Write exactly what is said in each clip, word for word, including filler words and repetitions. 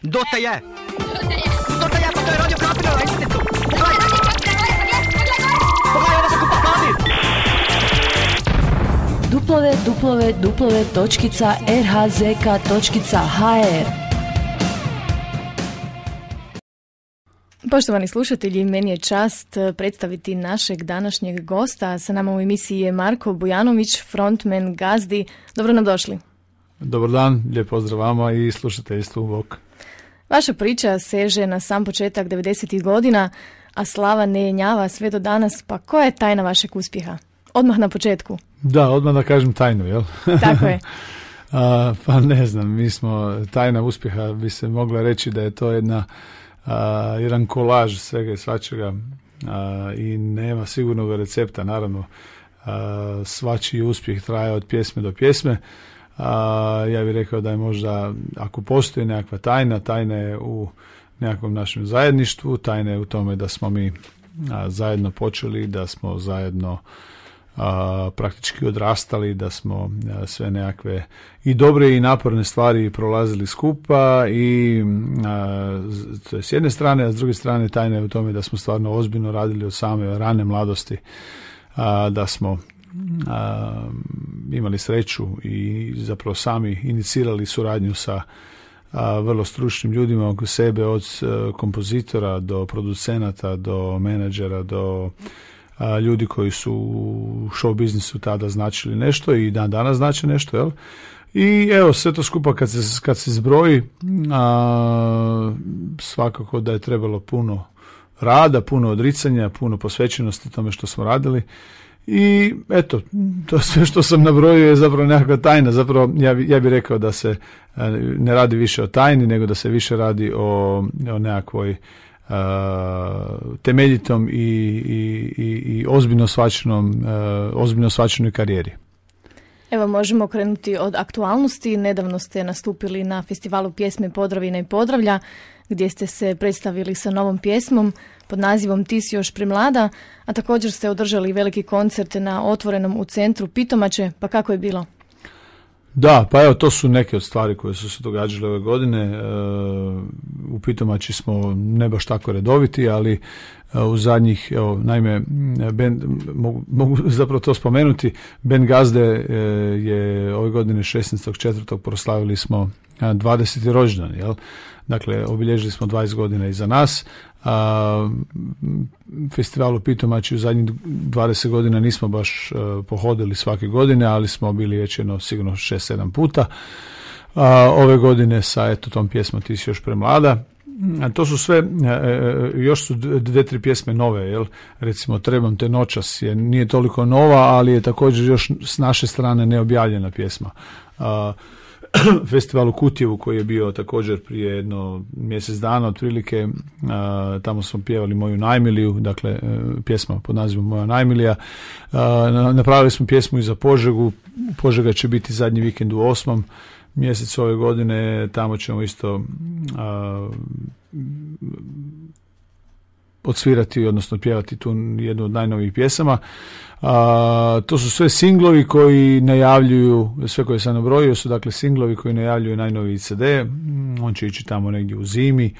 Dote je! Dote je, pa to je Radio Krapina na internetu! Pogledaj! Pogledaj, ovo se kupa hladi! duplove, duplove, duplove, točkica, rhzk, točkica, hr. Poštovani slušatelji, meni je čast predstaviti našeg današnjeg gosta. Sa nama u emisiji je Marko Bujanović, frontman Gazdi. Dobro nam došli. Dobar dan, lijep pozdrav vama i slušateljstvu bok. Vaša priča seže na sam početak devedesetih godina, a slava ne jenjava sve do danas. Pa koja je tajna vašeg uspjeha? Odmah na početku. Da, odmah da kažem tajnu, jel? Tako je. a, pa ne znam, mi smo, tajna uspjeha bi se mogla reći da je to jedna, a, jedan kolaž svega i svačega a, i nema sigurnog recepta, naravno. A, svačiji uspjeh traje od pjesme do pjesme. A, ja bih rekao da je možda, ako postoji nekakva tajna, tajna je u nekakvom našem zajedništvu, tajna je u tome da smo mi a, zajedno počeli, da smo zajedno a, praktički odrastali, da smo a, sve nekakve i dobre i naporne stvari prolazili skupa i a, to je s jedne strane, a s druge strane tajna je u tome da smo stvarno ozbiljno radili od same rane mladosti, a, da smo a, imali sreću i zapravo sami inicirali suradnju sa a, vrlo stručnim ljudima oko sebe, od a, kompozitora do producenata, do menadžera, do a, ljudi koji su u show biznisu tada značili nešto i dan danas znače nešto, jel? I evo, sve to skupa kad se, kad se zbroji, a, svakako da je trebalo puno rada, puno odricanja, puno posvećenosti tome što smo radili. I eto, to sve što sam nabrojio je zapravo nekakva tajna. Zapravo ja bi, ja bi rekao da se ne radi više o tajni, nego da se više radi o, o nekakvoj uh, temeljitom i, i, i, i ozbiljno shvaćenom, uh, ozbiljno shvaćenoj karijeri. Evo, možemo krenuti od aktualnosti. Nedavno ste nastupili na festivalu pjesme Podravina i Podravlja, gdje ste se predstavili sa novom pjesmom pod nazivom Ti si još premlada, a također ste održali veliki koncert na Otvorenom u centru Pitomače. Pa kako je bilo? Da, pa evo, to su neke od stvari koje su se događale ove godine. E, u Pitomači smo ne baš tako redoviti, ali e, u zadnjih, evo, naime, band, mogu, mogu zapravo to spomenuti, band Gazde e, je ove godine šesnaestog četvrtog proslavili smo dvadeseti rođendan, jel? Dakle, obilježili smo dvadeset godina iza nas. A, festival u Pitomači u zadnjih dvadeset godina nismo baš a, pohodili svake godine, ali smo bili već jedno sigurno šest sedam puta. A, ove godine sa eto tom pjesmom Ti si još premlada. A to su sve, a, još su dve, tri pjesme nove, jel? Recimo Trebam te noćas je, nije toliko nova, ali je također još s naše strane neobjavljena pjesma. A, festival u Kutjevu koji je bio također prije jedno mjesec dana otprilike, a, tamo smo pjevali Moju najmiliju, dakle a, pjesma pod nazivom Moja najmilija. A, napravili smo pjesmu i za Požegu. Požega će biti zadnji vikend u osmom mjesecu ove godine, tamo ćemo isto a, odsvirati, odnosno pjevati tu jednu od najnovijih pjesama. A, to su sve singlovi koji najavljuju, sve koje sam nabrojio su dakle singlovi koji najavljuju najnoviji C D. On će ići tamo negdje u zimi. E,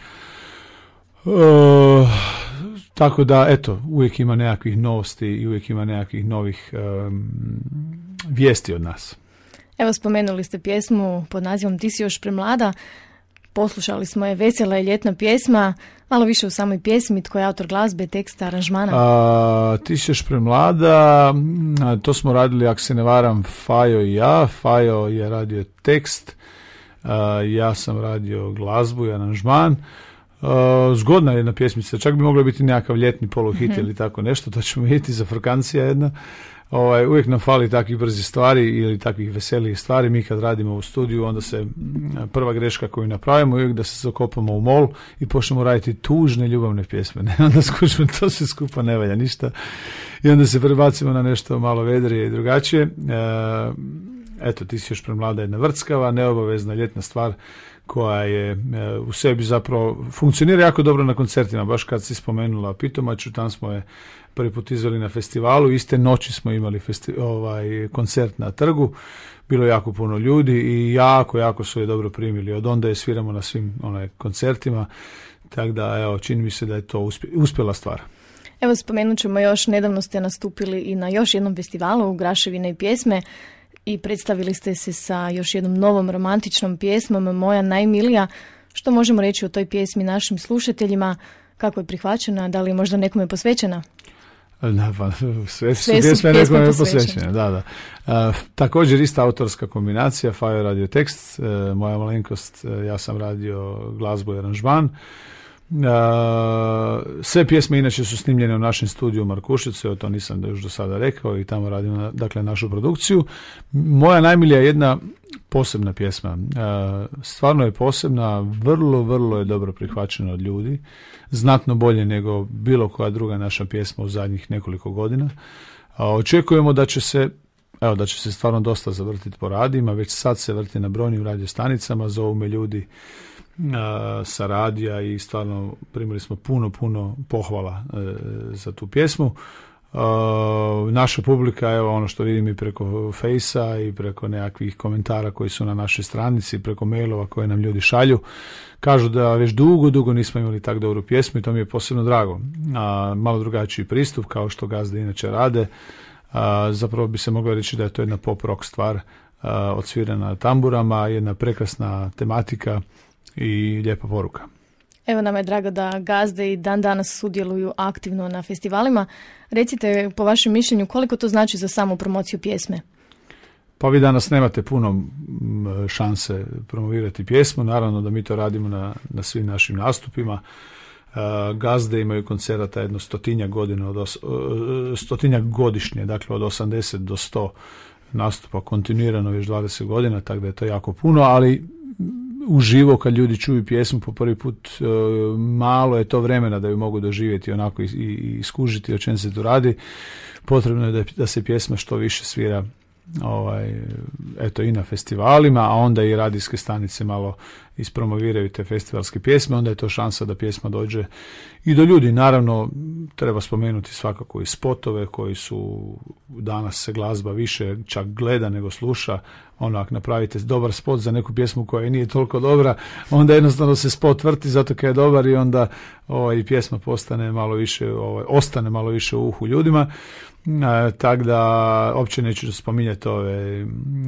tako da, eto, uvijek ima nekakvih novosti i uvijek ima nekakvih novih um, vijesti od nas. Evo, spomenuli ste pjesmu pod nazivom Ti si još premlada. Poslušali smo je, vesela je ljetna pjesma. Malo više u samoj pjesmi, tko je autor glazbe, teksta, aranžmana? A, ti si još premlada, a, to smo radili, ako se ne varam, Fajo i ja. Fajo je radio tekst, a, ja sam radio glazbu i aranžman. A, zgodna je jedna pjesmica, čak bi mogla biti nekakav ljetni poluhit mm-hmm. ili tako nešto, to ćemo vidjeti za Frkancija jedna. Ovaj, uvijek nam fali takvih brzih stvari ili takvih veselih stvari. Mi kad radimo u studiju, onda se prva greška koju napravimo uvijek da se zakopamo u mol i počnemo raditi tužne ljubavne pjesme. Ne? Onda skušamo, to se skupa ne valja ništa. I onda se prebacimo na nešto malo vedrije i drugačije. E, eto, ti si još premlada jedna vrckava, neobavezna ljetna stvar koja je e, u sebi zapravo funkcionira jako dobro na koncertima, baš kad si spomenula Pitomaču, tam smo je prvi put izveli na festivalu, iste noći smo imali festi- ovaj, koncert na trgu, bilo je jako puno ljudi i jako, jako su je dobro primili, od onda je sviramo na svim onaj, koncertima, tako da evo, čini mi se da je to uspje, uspjela stvar. Evo, spomenut ćemo još, nedavno ste nastupili i na još jednom festivalu Graševine i pjesme i predstavili ste se sa još jednom novom romantičnom pjesmom Moja najmilija. Što možemo reći o toj pjesmi našim slušateljima? Kako je prihvaćena? Da li je možda nekome posvećena? Da, pa, sve su sve pjesme nekome posvećene. posvećene. Da, da. Uh, također ista autorska kombinacija, Fajo radio tekst, uh, moja malenkost, uh, ja sam radio glazbu i aranžman. Uh, sve pjesme inače su snimljene u našem studiju u Markušicu, to nisam još do sada rekao i tamo radimo dakle našu produkciju. Moja najmilija je jedna posebna pjesma, uh, stvarno je posebna, vrlo, vrlo je dobro prihvaćena od ljudi, znatno bolje nego bilo koja druga naša pjesma u zadnjih nekoliko godina. Uh, očekujemo da će se evo da će se stvarno dosta zavrtiti po radijima, već sad se vrti na brojnim radiostanicama, zovu me ljudi sa radija i stvarno primili smo puno, puno pohvala e, za tu pjesmu. E, naša publika, evo ono što vidim i preko Fejsa i preko nekakvih komentara koji su na našoj stranici, preko mailova koje nam ljudi šalju, kažu da već dugo, dugo nismo imali tako dobru pjesmu i to mi je posebno drago. A, malo drugačiji pristup kao što gazde inače rade. A, zapravo bi se moglo reći da je to jedna pop rock stvar, a, odsvirana tamburama, jedna prekrasna tematika i lijepa poruka. Evo, nam je drago da gazde i dan danas sudjeluju aktivno na festivalima. Recite, po vašem mišljenju, koliko to znači za samu promociju pjesme? Pa vi danas nemate puno šanse promovirati pjesmu, naravno da mi to radimo na, na svim našim nastupima. Uh, gazde imaju koncerata jedno stotinjak godina, od os, uh, stotinjak godišnje, dakle od osamdeset do sto nastupa kontinuirano već dvadeset godina, tako da je to jako puno, ali uživo kad ljudi čuju pjesmu po prvi put, e, malo je to vremena da ju mogu doživjeti onako i, i, i skužiti o čem se tu radi. Potrebno je da, da se pjesma što više svira ovaj, eto i na festivalima, a onda i radijske stanice malo ispromoviraju te festivalske pjesme, onda je to šansa da pjesma dođe i do ljudi. Naravno, treba spomenuti svakako i spotove koji su, danas se glazba više čak gleda nego sluša. Ono, ako napravite dobar spot za neku pjesmu koja nije toliko dobra, onda jednostavno se spot vrti zato kad je dobar i onda ovaj, pjesma postane malo više, ovaj, ostane malo više u uhu ljudima. E, tako da uopće neću spominjati ove,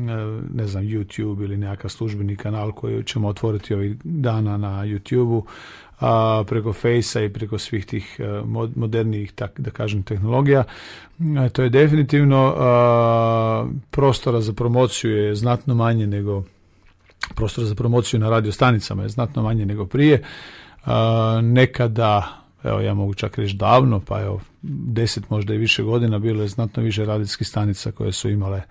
ne znam, YouTube ili nekakav službeni kanal koji ćemo otvoriti ovih dana na YouTubeu, a, preko Fejsa i preko svih tih mod, modernijih, tak da kažem, tehnologija. E, to je definitivno a, prostora za promociju je znatno manje nego prostora za promociju na radiostanicama je znatno manje nego prije. A, nekada, evo ja mogu čak reći davno, pa evo deset možda i više godina bilo je znatno više radijskih stanica koje su imale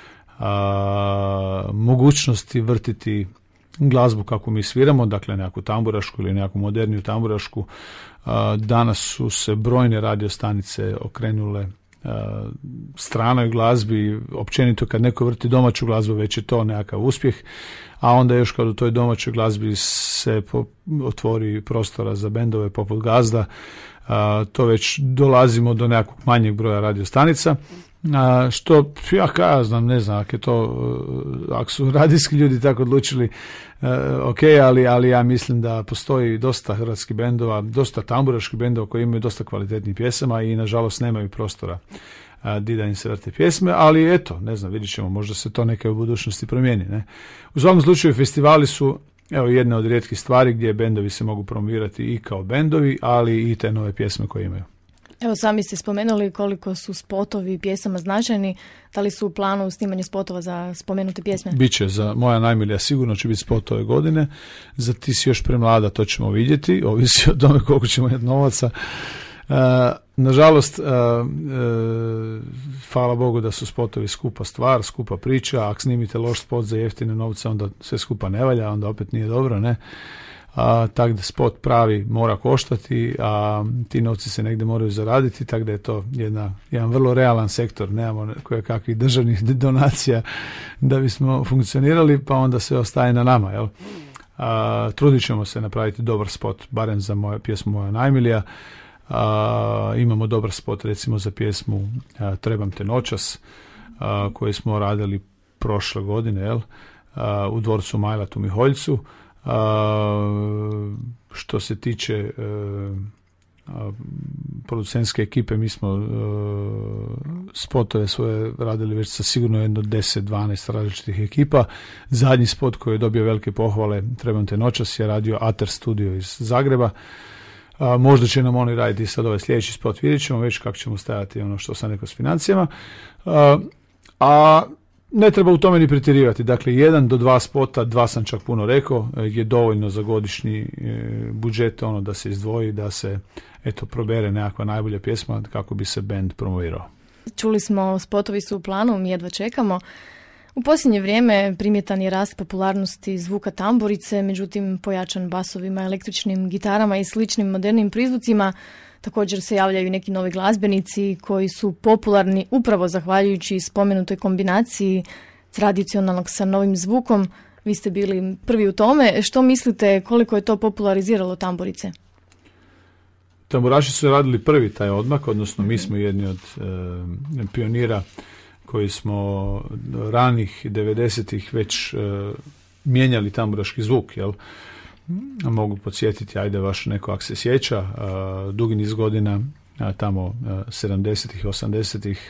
a, mogućnosti vrtiti glazbu kako mi sviramo, dakle nekakvu tamburašku ili nekakvu moderniju tamburašku. A, danas su se brojne radiostanice okrenule a, stranoj glazbi, općenito kad neko vrti domaću glazbu već je to nekakav uspjeh, a onda još kad u toj domaćoj glazbi se po, otvori prostora za bendove poput Gazda, a, to već dolazimo do nekakvog manjeg broja radiostanica, a, što ja kada znam, ne znam, ako je to, ako su radijski ljudi tako odlučili, a, ok, ali, ali ja mislim da postoji dosta hrvatskih bendova, dosta tamburaških bendova koji imaju dosta kvalitetnih pjesama i nažalost nemaju prostora di da im se vrte pjesme, ali eto, ne znam, vidjet ćemo, možda se to neke u budućnosti promijeni. Ne? U svakom slučaju festivali su evo jedna od rijetkih stvari gdje bendovi se mogu promovirati i kao bendovi, ali i te nove pjesme koje imaju. Evo, sami ste spomenuli koliko su spotovi pjesama značajni. Da li su u planu snimanje spotova za spomenute pjesme? Biće, za Moja najmilija sigurno će biti spot ove godine. Za Ti si još premlada, to ćemo vidjeti. Ovisi o tome koliko ćemo imati novaca. Uh, nažalost, uh, uh, hvala Bogu da su spotovi skupa stvar, skupa priča. Ako snimite loš spot za jeftine novce, onda sve skupa ne valja, onda opet nije dobro, ne? a, tako da spot pravi mora koštati, a ti novci se negdje moraju zaraditi, tako da je to jedna, jedan vrlo realan sektor, nemamo koje kakvih državnih donacija da bismo funkcionirali, pa onda sve ostaje na nama, jel? A, trudit ćemo se napraviti dobar spot, barem za moju pjesmu Moja najmilija. A, imamo dobar spot recimo za pjesmu a, Trebam te noćas, a, koji smo radili prošle godine, jel? A, u dvorcu Majlat u Miholjcu. A, što se tiče a, a, producentske ekipe, mi smo a, spotove svoje radili već sa sigurno jedno deset dvanaest različitih ekipa. Zadnji spot koji je dobio velike pohvale, Trebam te noćas, je radio Ater Studio iz Zagreba. A, možda će nam oni raditi sad ovaj sljedeći spot, vidjet ćemo već kako ćemo stajati, ono što sam rekao, s financijama. A, a ne treba u tome ni pretjerivati. Dakle, jedan do dva spota, dva sam čak puno rekao, je dovoljno za godišnji e, budžet, ono da se izdvoji, da se eto probere nekakva najbolja pjesma kako bi se bend promovirao. Čuli smo, spotovi su u planu, mi jedva čekamo. U posljednje vrijeme primjetan je rast popularnosti zvuka tamburice, međutim pojačan basovima, električnim gitarama i sličnim modernim prizvucima. Također se javljaju neki novi glazbenici koji su popularni upravo zahvaljujući spomenutoj kombinaciji tradicionalnog sa novim zvukom. Vi ste bili prvi u tome. Što mislite, koliko je to populariziralo tamburice? Tamburaši su radili prvi taj odmak, odnosno mi smo jedni od e, pionira koji smo ranih devedesetih već e, mijenjali tamburaški zvuk, jel? Mogu podsjetiti, ajde vaš neko ako se sjeća, a, dugi niz godina, a, tamo sedamdesetih, osamdesetih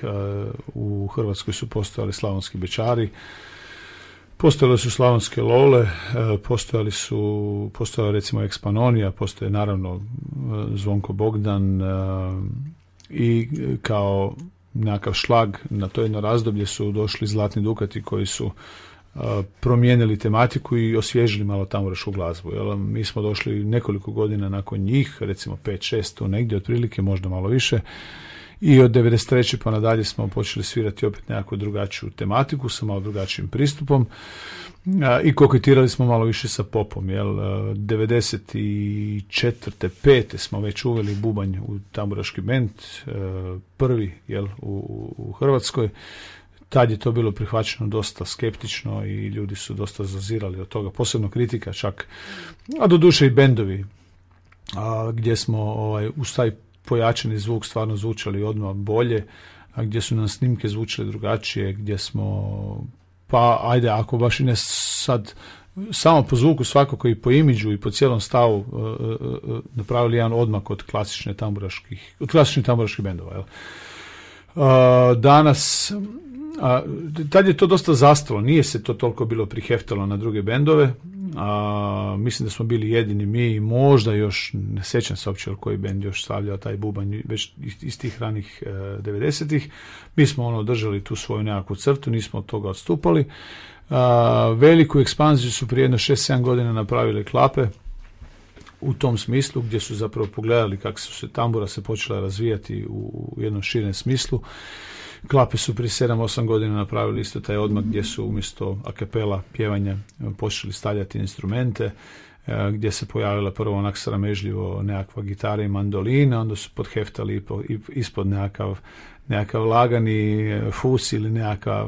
u Hrvatskoj su postojali slavonski bečari, postojale su slavonske lole, a, postojali su, postojala recimo Ekspanonija, postoje naravno a, Zvonko Bogdan a, i kao nekakav šlag na to jedno razdoblje su došli Zlatni Dukati koji su promijenili tematiku i osvježili malo tamburašku glazbu. Jel? Mi smo došli nekoliko godina nakon njih, recimo pet šest, tu negdje otprilike, možda malo više, i od devedeset treće pa nadalje smo počeli svirati opet nekakvu drugačiju tematiku sa malo drugačijim pristupom a, i koketirali smo malo više sa popom. Jel? devedeset četvrte pete smo već uveli bubanj u tamburaški bend, prvi, jel, u, u Hrvatskoj. Tad je to bilo prihvaćeno dosta skeptično i ljudi su dosta zazirali od toga, posebno kritika čak, a do duše i bendovi, a, gdje smo ovaj, uz taj pojačani zvuk stvarno zvučali odmah bolje, a gdje su nam snimke zvučale drugačije, gdje smo, pa ajde, ako baš i ne sad, samo po zvuku svakako i po imidžu i po cijelom stavu uh, uh, napravili jedan odmak od klasične tamburaških, od klasičnih tamburaških bendova. Jel? Uh, danas A, tad je to dosta zastalo, nije se to toliko bilo priheftalo na druge bendove, a, mislim da smo bili jedini mi i možda još, ne sjećam se uopće koji bend još stavljao taj bubanj već iz tih ranih e, devedesetih. Mi smo ono držali tu svoju nekakvu crtu, nismo od toga odstupali. A, veliku ekspanziju su prije jedno šest sedam godina napravile Klape u tom smislu, gdje su zapravo pogledali kako su se tambura se počela razvijati u, u jednom širem smislu. Klape su prije sedam osam godina napravili isto taj odmak gdje su umjesto a cappella pjevanja počeli stavljati instrumente, gdje se pojavila prvo onak sramežljivo nekakva gitara i mandolina, onda su podheftali ispod nekakav, nekakav lagani fus ili nekakav,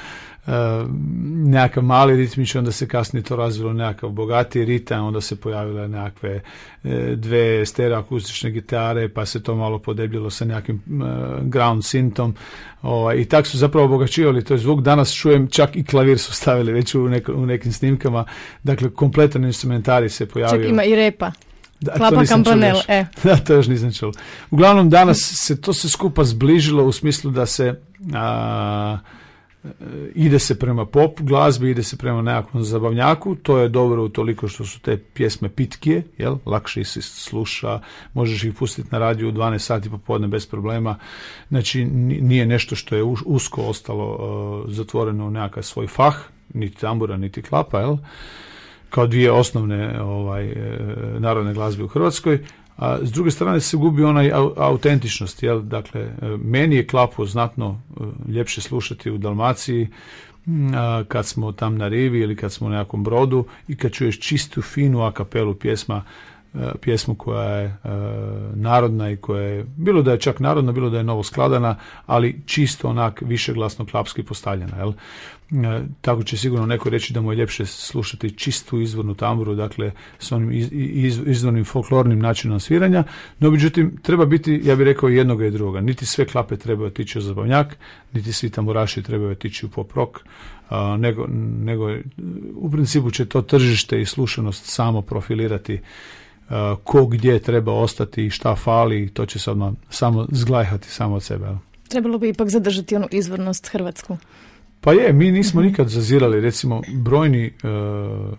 nekakav mali ritmič, onda se kasnije to razvilo nekakav bogatiji ritam, onda se pojavile nekakve dve stereoakustične gitare, pa se to malo podebljilo sa nekakvim ground synthom, o, i tako su zapravo obogaćivali to je zvuk. Danas čujem čak i klavir su stavili već u, neko, u nekim snimkama, dakle kompletan instrumentarij se pojavio. Čak ima i repa. Da, Klapa Campanel, e. Da, to još nisam čuo. Uglavnom, danas se to se skupa zbližilo u smislu da se a, ide se prema pop glazbi, ide se prema nekakvom zabavnjaku. To je dobro utoliko što su te pjesme pitkije, jel? Lakše se sluša, možeš ih pustiti na radiju u dvanaest sati popodne bez problema. Znači, nije nešto što je usko ostalo uh, zatvoreno u nekakav svoj fah, niti tambura, niti klapa, jel? Kao dvije osnovne ovaj, narodne glazbe u Hrvatskoj, a s druge strane se gubi onaj autentičnost, jel? Dakle, meni je klapu znatno ljepše slušati u Dalmaciji kad smo tam na rivi ili kad smo u nekakvom brodu i kad čuješ čistu, finu a kapelu pjesma, pjesmu koja je e, narodna i koja je, bilo da je čak narodna, bilo da je novo skladana, ali čisto onak višeglasno klapski postavljena, jel? E, tako će sigurno neko reći da mu je ljepše slušati čistu izvornu tamburu, dakle s onim iz, iz, izvornim folklornim načinom sviranja, no međutim treba biti, ja bih rekao, i jednoga i drugoga. Niti sve klape trebaju otići u zabavnjak, niti svi tamburaši trebaju otići u pop rock, a, nego, nego u principu će to tržište i slušanost samo profilirati Uh, ko gdje treba ostati i šta fali, to će se odmah samo zglajhati samo od sebe. Trebalo bi ipak zadržati onu izvornost hrvatsku. Pa je, mi nismo nikad zazirali, recimo, brojni uh,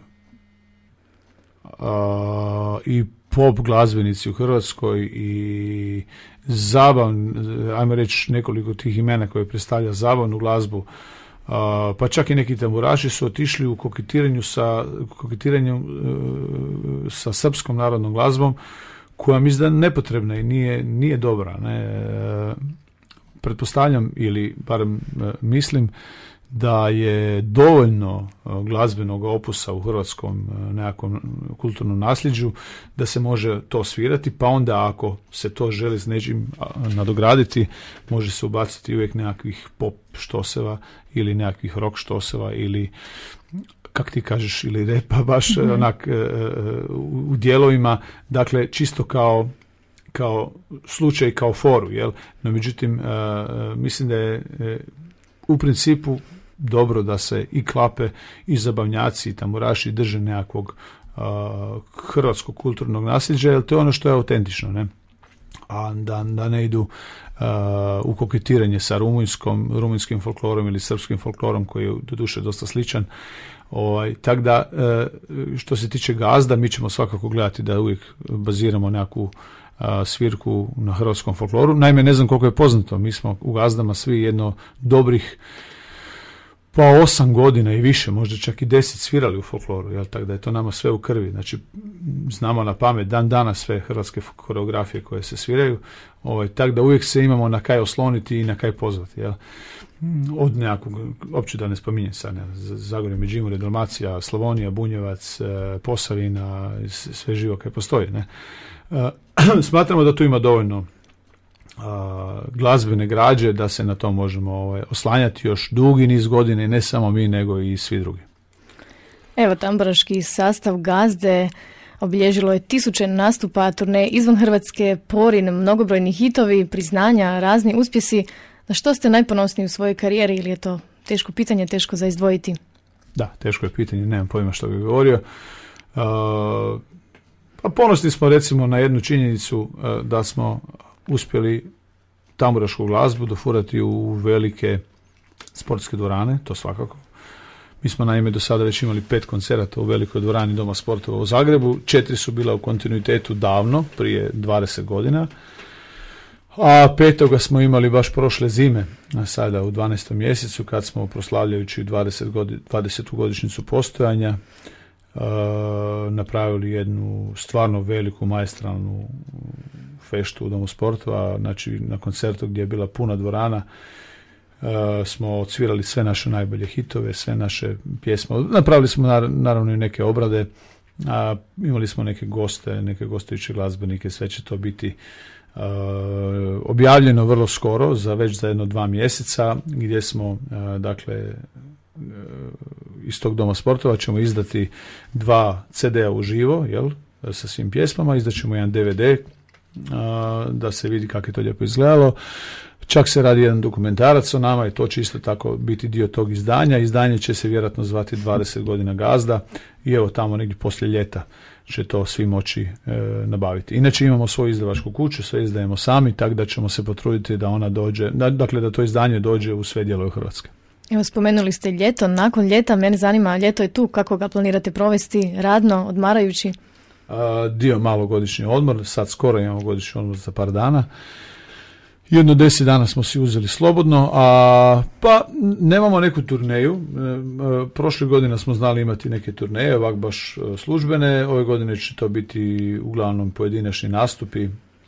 uh, i pop glazbenici u Hrvatskoj i zabavn, ajmo reći nekoliko tih imena koje predstavlja zabavnu glazbu, Uh, pa čak i neki tamburaši su otišli u koketiranju sa, koketiranju, uh, sa srpskom narodnom glazbom, koja mi izda nepotrebna i nije, nije dobra. Ne? Uh, pretpostavljam, ili barem uh, mislim, da je dovoljno uh, glazbenog opusa u hrvatskom uh, nekakvom kulturnom nasljeđu da se može to svirati, pa onda ako se to želi s nečim uh, nadograditi, može se ubaciti uvijek nekakvih pop štoseva ili nekakvih rock štoseva ili, kak ti kažeš, ili repa baš mm-hmm. onak uh, u dijelovima, dakle čisto kao kao slučaj, kao foru, jel? No međutim, uh, mislim da je uh, u principu dobro da se i klape i zabavnjaci i tamburaši drže nekakvog uh, hrvatskog kulturnog nasljeđa, jer to je ono što je autentično, ne? A da, da ne idu uh, u koketiranje sa rumunjskom, rumunjskim folklorom ili srpskim folklorom koji je doduše dosta sličan. Ovaj, tako da, uh, što se tiče gazda, mi ćemo svakako gledati da uvijek baziramo nekakvu uh, svirku na hrvatskom folkloru. Naime, ne znam koliko je poznato, mi smo u gazdama svi jedno dobrih pa osam godina i više, možda čak i deset svirali u folkloru, jel? Tako da je to nama sve u krvi. Znači, znamo na pamet dan dana sve hrvatske koreografije koje se sviraju, ovaj, tako da uvijek se imamo na kaj osloniti i na kaj pozvati, jel? Od nekakvog, opće da ne spominjem sad, ne, Zagorje, Međimurje, Dalmacija, Slavonija, Bunjevac, Posavina, sve živo kaj postoji, ne? Smatramo da tu ima dovoljno a, glazbene građe da se na to možemo ovaj, oslanjati još dugi niz godine, ne samo mi nego i svi drugi. Evo, tamburaški sastav Gazde obilježilo je tisuće nastupa, turneje izvan Hrvatske, Porin, mnogobrojni hitovi, priznanja, razni uspjesi. Na što ste najponosniji u svojoj karijeri, ili je to teško pitanje, teško za izdvojiti? Da, teško je pitanje, nemam pojma što bih govorio. Uh, pa ponosni smo recimo na jednu činjenicu uh, da smo uspjeli tamburašku glazbu dofurati u velike sportske dvorane, to svakako. Mi smo naime do sada već imali pet koncerata u velikoj dvorani Doma sportova u Zagrebu, četiri su bila u kontinuitetu davno, prije dvadeset godina, a petoga smo imali baš prošle zime, a sada u dvanaestom mjesecu, kad smo proslavljajući dvadesetu godišnjicu postojanja uh, napravili jednu stvarno veliku maestralnu feštu u Domu sportova, znači na koncertu gdje je bila puna dvorana. Uh, smo odsvirali sve naše najbolje hitove, sve naše pjesme. Napravili smo naravno i neke obrade, a imali smo neke goste, neke gostujuće glazbenike, sve će to biti uh, objavljeno vrlo skoro, za već za jedno dva mjeseca, gdje smo, uh, dakle, uh, iz tog Doma sportova ćemo izdati dva ce de a uživo, jel, sa svim pjesmama, izdat ćemo jedan de ve de, uh, da se vidi kako je to lijepo izgledalo. Čak se radi jedan dokumentarac o nama i to će isto tako biti dio tog izdanja. Izdanje će se vjerojatno zvati dvadeset godina Gazda i evo tamo negdje poslije ljeta će to svi moći e, nabaviti. Inače imamo svoju izdavačku kuću, sve izdajemo sami, tako da ćemo se potruditi da ona dođe, da, dakle da to izdanje dođe u sve dijelove Hrvatske. Evo, spomenuli ste ljeto, nakon ljeta, mene zanima, ljeto je tu, kako ga planirate provesti, radno, odmarajući? A, dio malo godišnji odmor, sad skoro imamo godišnji odmor za par dana. Jedno deset dana smo si uzeli slobodno, a pa nemamo neku turneju. E, prošle godine smo znali imati neke turneje, ovak baš službene. Ove godine će to biti uglavnom pojedinačni nastupi,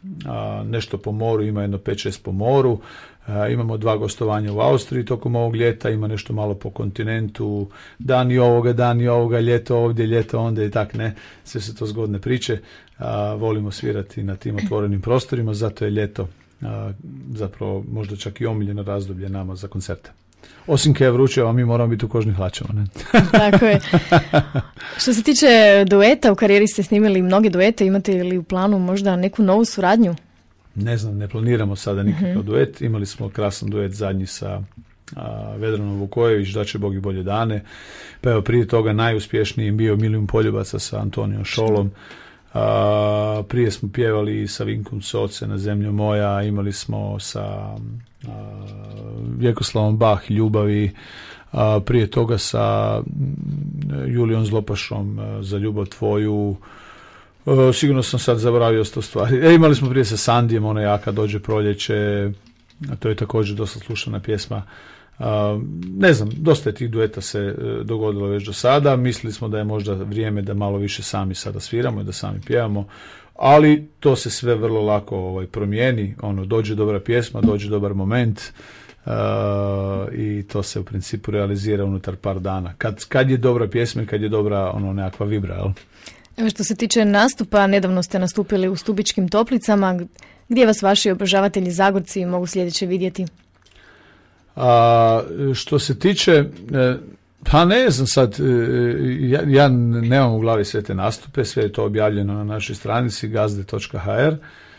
a, nešto po moru, ima jedno pet šest po moru. A, imamo dva gostovanja u Austriji tokom ovog ljeta, ima nešto malo po kontinentu, dan i ovoga, dan i ovoga, ljeto ovdje, ljeto onda i tak ne. Sve su to zgodne priče. A, volimo svirati na tim otvorenim prostorima, zato je ljeto a, zapravo možda čak i omiljeno razdoblje nama za koncerte. Osim kad je vruće, a mi moramo biti u kožnih hlačama. Ne? Tako je. Što se tiče dueta, u karijeri ste snimili mnoge duete, imate li u planu možda neku novu suradnju? Ne znam, ne planiramo sada nikakav uh-huh. duet. Imali smo krasan duet zadnji sa a, Vedranom Vukojević, da će Bog i bolje dane. Pa evo prije toga najuspješniji bio Milijun poljubaca sa Antonijom Šolom. A, prije smo pjevali sa Vinkom Soce na Zemlju moja, imali smo sa a, Vjekoslavom Bah Ljubavi, a, prije toga sa Julijom Zlopašom a, Za ljubav tvoju. A, sigurno sam sad zaboravio sto stvari. E, imali smo prije sa Sandijem, ono Jaka dođe proljeće, a to je također dosta slušana pjesma. Uh, ne znam, dosta je tih dueta se uh, dogodilo već do sada. Mislili smo da je možda vrijeme da malo više sami sada sviramo i da sami pjevamo, ali to se sve vrlo lako ovaj, promijeni. Ono, dođe dobra pjesma, dođe dobar moment uh, i to se u principu realizira unutar par dana. Kad, kad je dobra pjesma i kad je dobra ono, nekakva vibra, jel? Evo što se tiče nastupa, nedavno ste nastupili u Stubičkim Toplicama. Gdje vas vaši obožavatelji Zagorci mogu sljedeće vidjeti? A, što se tiče, pa ne znam sad, ja, ja nemam u glavi sve te nastupe, sve je to objavljeno na našoj stranici gazde točka ha er.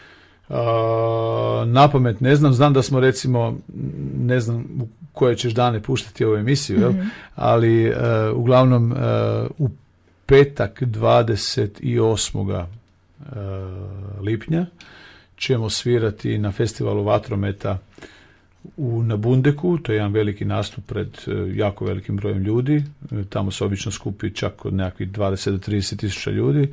Napamet ne znam, znam da smo recimo, ne znam u koje ćeš dane puštati ovu emisiju, mm-hmm. jel? Ali uh, uglavnom uh, u petak dvadeset osmog Uh, lipnja ćemo svirati na festivalu Vatrometa u, na Bundeku, to je jedan veliki nastup pred uh, jako velikim brojem ljudi, uh, tamo se obično skupi čak od nekakvih dvadeset do trideset tisuća ljudi.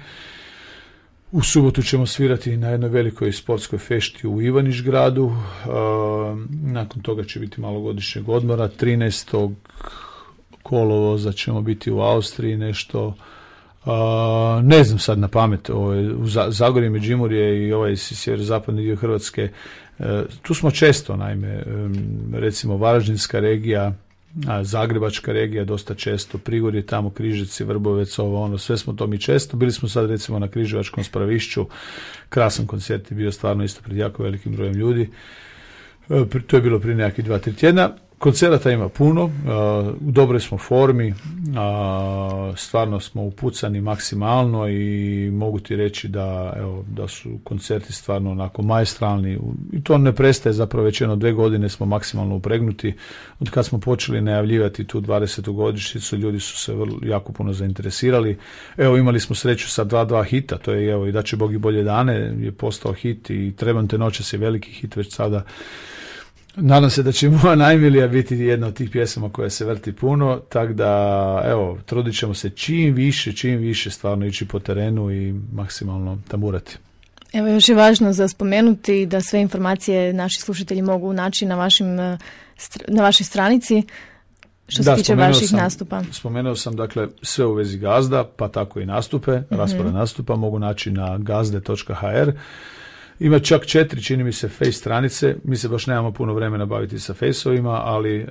U subotu ćemo svirati na jednoj velikoj sportskoj fešti u Ivanišgradu, uh, nakon toga će biti malogodišnjeg odmora, trinaestog kolovoza ćemo biti u Austriji nešto. Uh, ne znam sad na pamet, ovaj, u Zagorje, Međimurje i ovaj sjeverozapadni dio Hrvatske, uh, tu smo često, naime, um, recimo Varaždinska regija, a, Zagrebačka regija dosta često, Prigorje tamo, Križevci, Vrbovec, ovo ono, sve smo to mi često. Bili smo sad recimo na Križevačkom Spravišću, krasan koncert je bio stvarno isto pred jako velikim brojem ljudi. Uh, to je bilo prije nekakvih dva, tri tjedna. Koncerata ima puno, u dobroj smo formi, stvarno smo upucani maksimalno i mogu ti reći da, evo, da su koncerti stvarno onako maestralni i to ne prestaje, zapravo već jedno dve godine smo maksimalno upregnuti. Od kad smo počeli najavljivati tu dvadesetu godišnjicu, ljudi su se vrlo, jako puno zainteresirali. Evo, imali smo sreću sa dva dva hita, to je evo i Da će Bog i bolje dane je postao hit i Trebam te noćas je veliki hit već sada. Nadam se da će moja najmilija biti jedna od tih pjesama koja se vrti puno, tako da, evo, trudit ćemo se čim više, čim više stvarno ići po terenu i maksimalno tamurati. Evo, još je važno za spomenuti da sve informacije naši slušatelji mogu naći na, vašim, na vašoj stranici što da, se tiče vaših sam, nastupa. Spomenuo sam, dakle, sve u vezi gazda, pa tako i nastupe, mm-hmm. raspored nastupa mogu naći na gazde točka ha er. Ima čak četiri, čini mi se, face stranice. Mi se baš nemamo puno vremena baviti sa face-ovima, ali uh,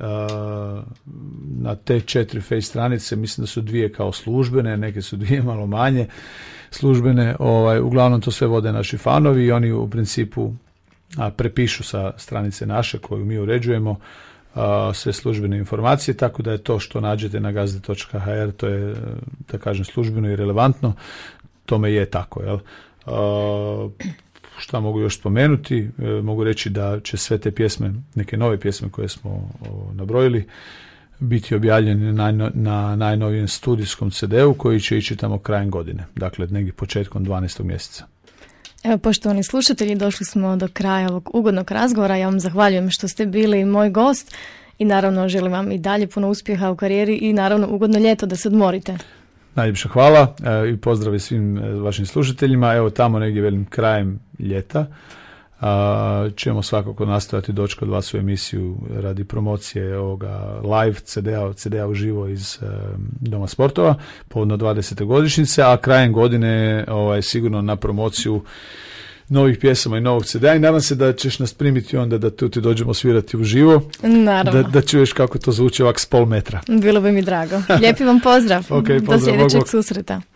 na te četiri face stranice mislim da su dvije kao službene, neke su dvije malo manje službene. Ovaj, uglavnom to sve vode naši fanovi i oni u principu a, prepišu sa stranice naše koju mi uređujemo a, sve službene informacije, tako da je to što nađete na gazde točka ha er, to je, da kažem, službeno i relevantno. Tome je tako, jel? A, Šta mogu još spomenuti? E, mogu reći da će sve te pjesme, neke nove pjesme koje smo o, nabrojili, biti objavljene na, na najnovijem studijskom ce de u koji će ići tamo krajem godine, dakle negdje početkom dvanaestog mjeseca. Evo, poštovani slušatelji, došli smo do kraja ovog ugodnog razgovora. Ja vam zahvaljujem što ste bili moj gost i naravno želim vam i dalje puno uspjeha u karijeri i naravno ugodno ljeto da se odmorite. Najljepša hvala e, i pozdravi svim e, vašim slušateljima. Evo tamo negdje velim krajem ljeta a, ćemo svakako nastaviti doći kod vas u emisiju radi promocije ovoga live ce de a, ce de a uživo iz e, Doma sportova povodno dvadesete godišnjice, a krajem godine ovaj, sigurno na promociju novih pjesama i novog ce de a i nadam se da ćeš nas primiti onda da tu ti dođemo svirati uživo. Naravno. Da, da čuješ kako to zvuči ovak s pol metra. Bilo bi mi drago. Lijepi vam pozdrav. Okay, do pozdrav, sljedećeg bog, bog. susreta.